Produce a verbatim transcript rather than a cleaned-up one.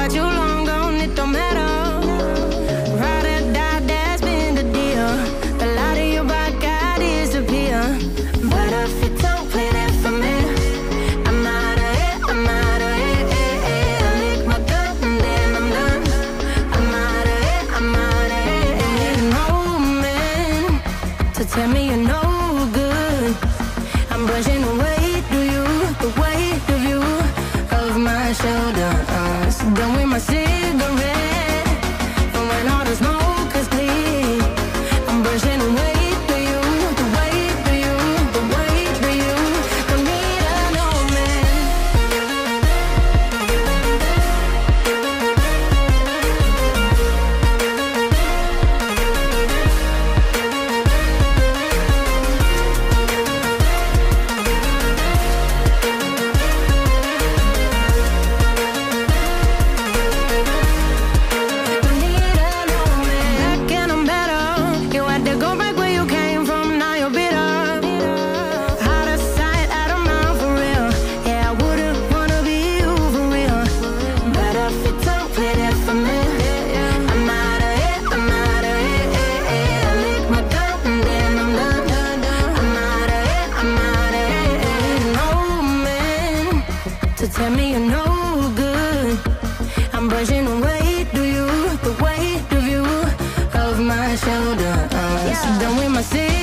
about you long gone, it don't matter. Ride or die, that's been the deal. The light of your body got disappear. But if you don't play that for me, I'm out of it, I'm out of it. Eh, eh. I lick my gun and then I'm done. I'm out of it, I'm out of it. I need no man to tell me you're no good. I'm brushing away, do you, the weight of you, of my shoulder. Uh, so done with my cigarette, and when all the smoke is clear, I'm brushing away, do you, the weight of you, the weight of you. Don't need a no man. Tell me you're no good. I'm brushing away, do you, the weight of you, of my shoulder. Uh, so done with my city.